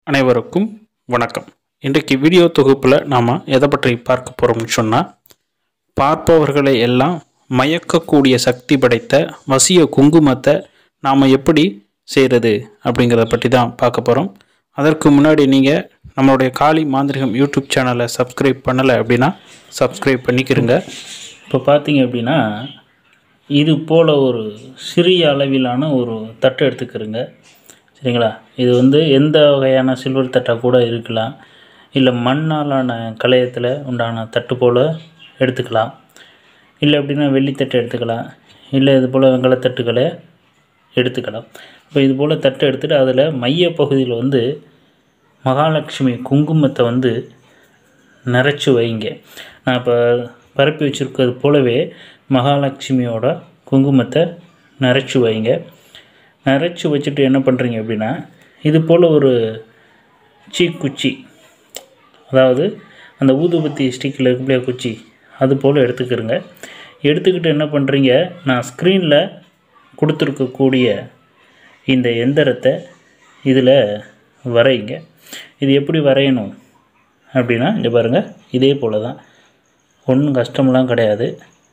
அனைவருக்கும் வணக்கம். இன்றைக்கு வீடியோ தொகுப்பில் நாம் எதை பற்றி பார்க்க போகிறோம்னு சொன்னால், பார்ப்பவர்களை எல்லாம் மயக்கக்கூடிய சக்தி படைத்த வசிய குங்குமத்தை நாம் எப்படி செய்கிறது அப்படிங்கிறத பற்றி தான் பார்க்க போகிறோம். அதற்கு முன்னாடி நீங்கள் நம்மளுடைய காளி மாந்திரிகம் யூடியூப் சேனலை சப்ஸ்கிரைப் பண்ணலை அப்படின்னா சப்ஸ்கிரைப் பண்ணிக்கிறங்க. இப்போ பார்த்தீங்க அப்படின்னா, இது போல் ஒரு சிறிய அளவிலான ஒரு தட்டை எடுத்துக்கிறங்க. சரிங்களா? இது எந்த வகையான சில்வர் தட்டாக கூட இருக்கலாம், இல்லை மண்ணாலான கலையத்தில் உண்டான தட்டு போல் எடுத்துக்கலாம், இல்லை அப்படின்னா வெள்ளித்தட்டை எடுத்துக்கலாம், இல்லை இது போல் வெங்கலத்தட்டுகளை எடுத்துக்கலாம். இப்போ இது போல் தட்டை எடுத்துகிட்டு அதில் மையப்பகுதியில் மகாலட்சுமி குங்குமத்தை நிறச்சி வைங்க. நான் இப்போ பரப்பி வச்சுருக்கிறது போலவே மகாலட்சுமியோட குங்குமத்தை நிறச்சி வைங்க. நிறச்சி வச்சுட்டு என்ன பண்ணுறீங்க அப்படின்னா, இது போல் ஒரு குச்சி, அதாவது அந்த ஊதுபத்தி ஸ்டிக்கில் இருக்கக்கூடிய குச்சி, அது போல் எடுத்துக்கிறங்க. எடுத்துக்கிட்டு என்ன பண்ணுறீங்க, நான் ஸ்க்ரீனில் கொடுத்துருக்கக்கூடிய இந்த எந்திரத்தை இதில் வரைங்க. இது எப்படி வரையணும் அப்படின்னா, இங்கே பாருங்கள், இதே போல் தான், ஒன்றும் கஷ்டமெல்லாம் கிடையாது.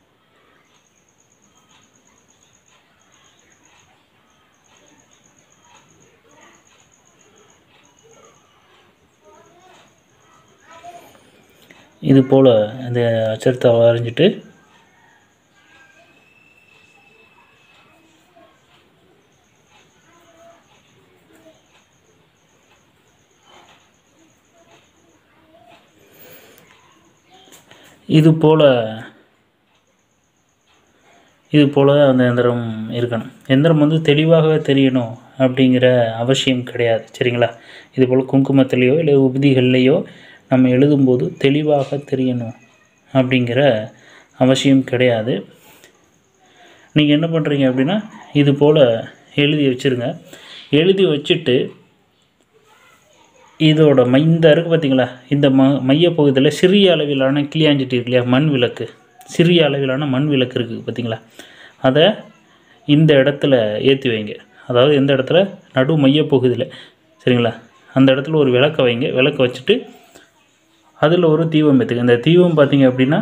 இது போல் இந்த அச்சரத்தை வரைஞ்சிட்டு இது போல் அந்த எந்திரம் இருக்கணும். எந்திரம் தெளிவாக தெரியணும் அப்படிங்கிற அவசியம் கிடையாது. சரிங்களா? இது போல் குங்குமத்திலேயோ இல்லை உபதிகள்லேயோ நம்ம எழுதும்போது தெளிவாக தெரியணும் அப்படிங்கிற அவசியம் கிடையாது. நீங்கள் என்ன பண்ணுறீங்க அப்படின்னா, இது போல் எழுதி வச்சுருங்க. எழுதி வச்சுட்டு இதோட இந்த இருக்குது பார்த்திங்களா, இந்த மையப்பகுதியில் சிறிய அளவிலான கிளியாஞ்சிட்டு இருக்கு இல்லையா, மண் விளக்கு, சிறிய அளவிலான மண் விளக்கு இருக்குது பார்த்திங்களா, அதை இந்த இடத்துல ஏற்றி வைங்க. அதாவது எந்த இடத்துல, நடு மையப்பகுதியில். சரிங்களா? அந்த இடத்துல ஒரு விளக்கை வைங்க. விளக்கை வச்சுட்டு அதில் ஒரு தீபம் ஏற்றுங்க. இந்த தீபம் பார்த்திங்க அப்படின்னா,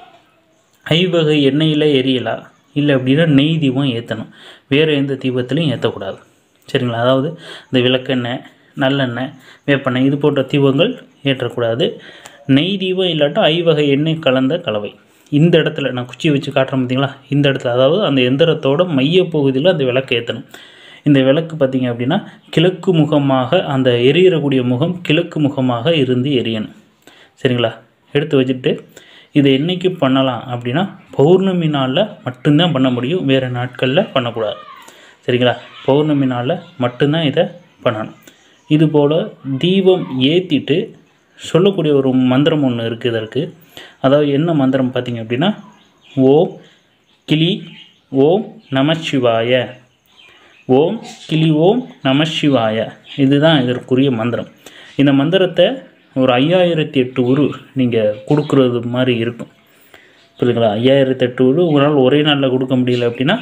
ஐவகை எண்ணெயில் எரியலாம், இல்லை அப்படின்னா நெய் தீபம் ஏற்றணும். வேறு எந்த தீபத்திலையும் ஏற்றக்கூடாது. சரிங்களா? அதாவது இந்த விளக்கெண்ணெய், நல்லெண்ணெய், வேப்பெண்ணெய் இது போன்ற தீபங்கள் ஏற்றக்கூடாது. நெய் தீபம் இல்லாட்டா ஐவகை எண்ணெய் கலந்த கலவை. இந்த இடத்துல நான் குச்சியை வச்சு காட்டுறேன் பார்த்திங்களா, இந்த இடத்துல, அதாவது அந்த எந்திரத்தோட மையப்பகுதியில் அந்த விளக்கை ஏற்றணும். இந்த விளக்கு பார்த்திங்க அப்படின்னா, கிழக்கு முகமாக, அந்த எரியக்கூடிய முகம் கிழக்கு முகமாக இருந்து எரியணும். சரிங்களா? எடுத்து வச்சுட்டு இதை என்றைக்கு பண்ணலாம் அப்படின்னா, பௌர்ணமி நாளில் மட்டும்தான் பண்ண முடியும், வேறு நாட்களில் பண்ணக்கூடாது. சரிங்களா? பௌர்ணமி நாளில் மட்டும்தான் இதை பண்ணணும். இது போல் தீபம் ஏற்றிட்டு சொல்லக்கூடிய ஒரு மந்திரம் ஒன்று இருக்குது இதற்கு. அதாவது என்ன மந்திரம் பார்த்திங்க அப்படின்னா, ஓம் கிளி ஓம் நமசிவாய, ஓம் கிளி ஓம் நமசிவாய, இதுதான் இதற்குரிய மந்திரம். இந்த மந்திரத்தை ஒரு 5008 உரு நீங்கள் கொடுக்குறது மாதிரி இருக்கும். புரியுதுங்களா? 5008 உரு உங்களால் ஒரே நாளில் கொடுக்க முடியல அப்படின்னா,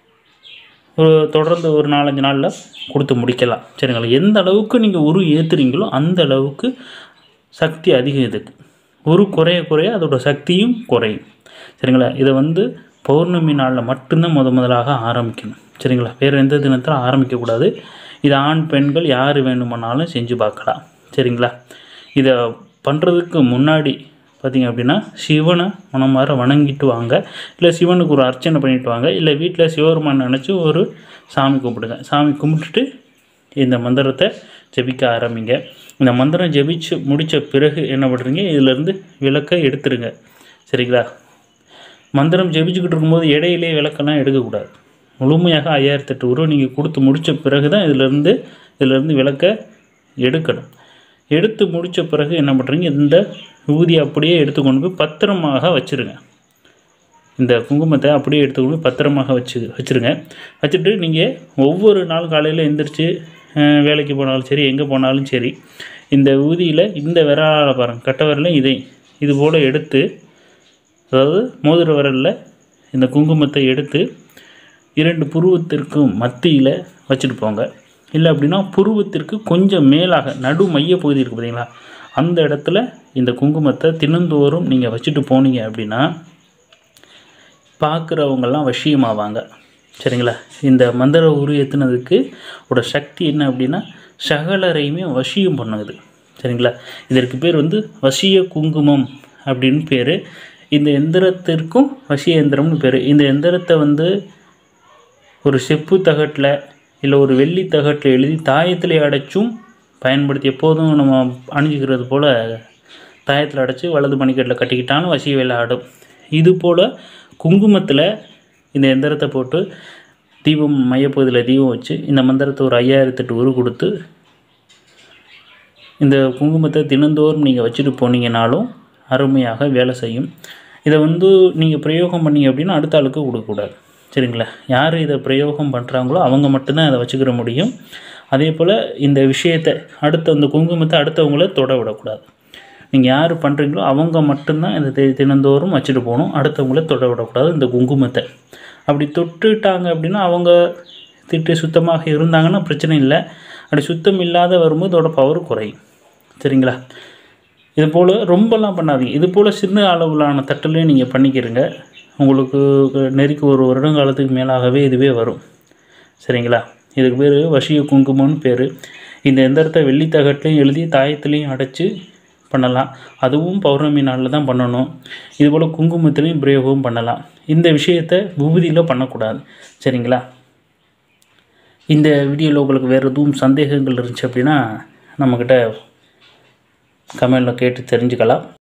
தொடர்ந்து ஒரு 4-5 நாளில் கொடுத்து முடிக்கலாம். சரிங்களா? எந்த அளவுக்கு நீங்கள் உரு ஏற்றுறீங்களோ அந்த அளவுக்கு சக்தி அதிகம். இதுக்கு உரு குறைய குறைய அதோட சக்தியும் குறையும். சரிங்களா? இதை பௌர்ணமி நாளில் மட்டும்தான் முதலாக ஆரம்பிக்கணும். சரிங்களா? வேறு எந்த தினத்தில் ஆரம்பிக்கக்கூடாது. இது ஆண் பெண்கள் யார் வேணுமானாலும் செஞ்சு பார்க்கலாம். சரிங்களா? இதை பண்ணுறதுக்கு முன்னாடி பார்த்திங்க அப்படின்னா, சிவனை மனமார வணங்கிட்டு வாங்க, இல்லை சிவனுக்கு ஒரு அர்ச்சனை பண்ணிவிட்டு வாங்க, இல்லை வீட்டில் சிவபெருமான் நினச்சி ஒரு சாமி கும்பிடுங்க. சாமி கும்பிட்டுட்டு இந்த மந்திரத்தை ஜெபிக்க ஆரம்பிங்க. இந்த மந்திரம் ஜெபிச்சு முடித்த பிறகு என்ன பண்ணுறீங்க, இதிலேருந்து விளக்கை எடுத்துருங்க. சரிங்களா? மந்திரம் ஜெபிச்சுக்கிட்டு இருக்கும்போது இடையிலே விளக்கெல்லாம் எடுக்கக்கூடாது. முழுமையாக 5008 உருவ நீங்கள் கொடுத்து முடித்த பிறகு தான் இதிலேருந்து விளக்கை எடுக்கணும். எடுத்து முடித்த பிறகு என்ன பண்ணுறீங்க, இந்த ஊதியை அப்படியே எடுத்துக்கொண்டு போய் பத்திரமாக வச்சுருங்க. இந்த குங்குமத்தை அப்படியே எடுத்துக்கொண்டு போய் பத்திரமாக வச்சுருங்க. வச்சுட்டு நீங்கள் ஒவ்வொரு நாள் காலையில் எழுந்திரிச்சு வேலைக்கு போனாலும் சரி, எங்கே போனாலும் சரி, இந்த ஊதியில் இந்த விரலால் பாருங்கள், கட்ட விரலையும் இது போல் எடுத்து, அதாவது மோதிர விரலில் இந்த குங்குமத்தை எடுத்து 2 புருவத்திற்கும் மத்தியில் வச்சுட்டு போங்க. இல்லை அப்படின்னா புருவத்திற்கு கொஞ்சம் மேலாக நடு மைய பகுதி இருக்குது பார்த்தீங்களா, அந்த இடத்துல இந்த குங்குமத்தை தினந்தோறும் நீங்கள் வச்சுட்டு போனீங்க அப்படின்னா பார்க்குறவங்கெல்லாம் வசியமாவாங்க. சரிங்களா? இந்த மந்திர உரு ஏற்றுனதுக்கு ஓட சக்தி என்ன அப்படின்னா சகலரையுமே வசியம் பண்ணுது. சரிங்களா? இதற்கு பேர் வசிய குங்குமம் அப்படின்னு பேர். இந்த எந்திரத்திற்கும் வசிய எந்திரம்னு பேர். இந்த எந்திரத்தை ஒரு செப்பு தகட்டில் இல்லை ஒரு வெள்ளி தகட்டில் எழுதி தாயத்தில் அடைச்சும் பயன்படுத்தி, எப்போதும் நம்ம அணிஞ்சிக்கிறது போல் தாயத்தில் அடைச்சி வலது மணிக்கட்டில் கட்டிக்கிட்டாலும் வசிய வேலை ஆடும். இது போல் குங்குமத்தில் இந்த எந்திரத்தை போட்டு தீபம் மையப்பகுதியில் தீபம் வச்சு இந்த மந்திரத்தை ஒரு 5008 உரு கொடுத்து இந்த குங்குமத்தை தினந்தோறும் நீங்கள் வச்சுட்டு போனீங்கனாலும் அருமையாக வேலை செய்யும். இதை நீங்கள் பிரயோகம் பண்ணீங்க அப்படின்னா அடுத்த ஆளுக்கு கொடுக்கக்கூடாது. சரிங்களா? யார் இதை பிரயோகம் பண்ணுறாங்களோ அவங்க மட்டும்தான் அதை வச்சுக்கிற முடியும். அதே போல் இந்த விஷயத்தை அந்த குங்குமத்தை அடுத்தவங்கள தொட விடக்கூடாது. நீங்கள் யார் பண்ணுறீங்களோ அவங்க மட்டும்தான் இந்த தினந்தோறும் வச்சுட்டு போகணும். அடுத்தவங்கள தொட விடக்கூடாது இந்த குங்குமத்தை. அப்படி தொட்டுட்டாங்க அப்படின்னா அவங்க திட்டு சுத்தமாக இருந்தாங்கன்னா பிரச்சனை இல்லை. அப்படி சுத்தம் இல்லாத வரும்போது அதோட பவர் குறையும். சரிங்களா? இது போல் ரொம்பலாம் பண்ணாதீங்க. இது போல் சின்ன அளவிலான தட்டிலே நீங்கள் பண்ணிக்கிறங்க. உங்களுக்கு நெருக்கி ஒரு வருடங்காலத்துக்கு மேலாகவே இதுவே வரும். சரிங்களா? இதுக்கு பேர் வசிய குங்குமம்னு பேர். இந்த எந்திரத்தை வெள்ளி தகட்லையும் எழுதி தாயத்துலேயும் அடைச்சி பண்ணலாம். அதுவும் பௌர்ணமி நாளில் தான் பண்ணணும். இதுபோல் குங்குமத்துலேயும் பிரயோகம் பண்ணலாம். இந்த விஷயத்தை விபூதியில் பண்ணக்கூடாது. சரிங்களா? இந்த வீடியோவில் உங்களுக்கு வேறு எதுவும் சந்தேகங்கள் இருந்துச்சு அப்படின்னா நம்மக்கிட்ட கமெண்டில் கேட்டு தெரிஞ்சுக்கலாம்.